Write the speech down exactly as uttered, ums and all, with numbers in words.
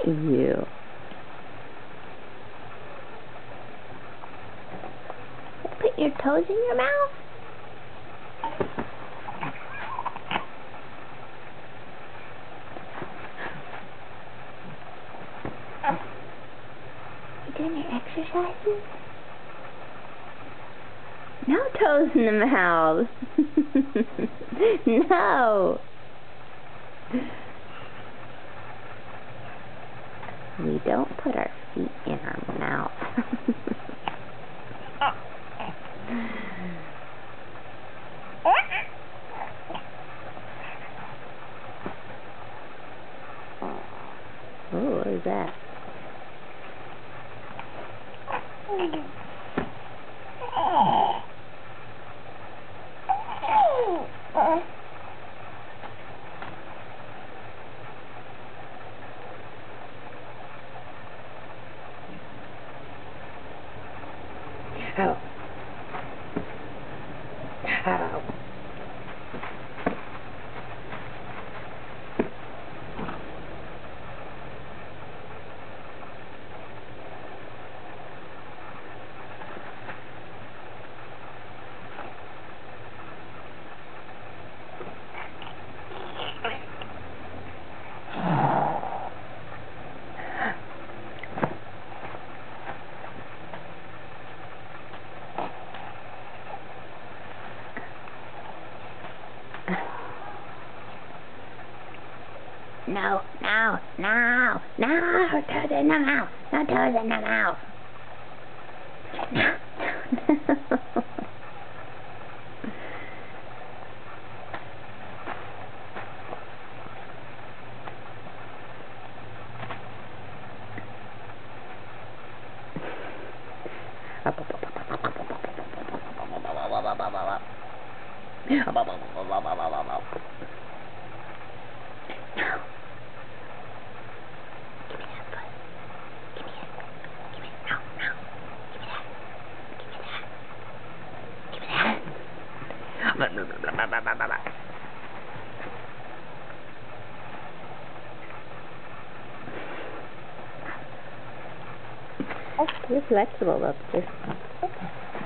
you. Put your toes in your mouth. You doing your exercises? No toes in the mouth. No. We don't put our feet in our mouth. Oh, what is that? Oh. Oh. No, no, no, no, toes in the mouth, no toes in the mouth. No. Oh, you're flexible up there.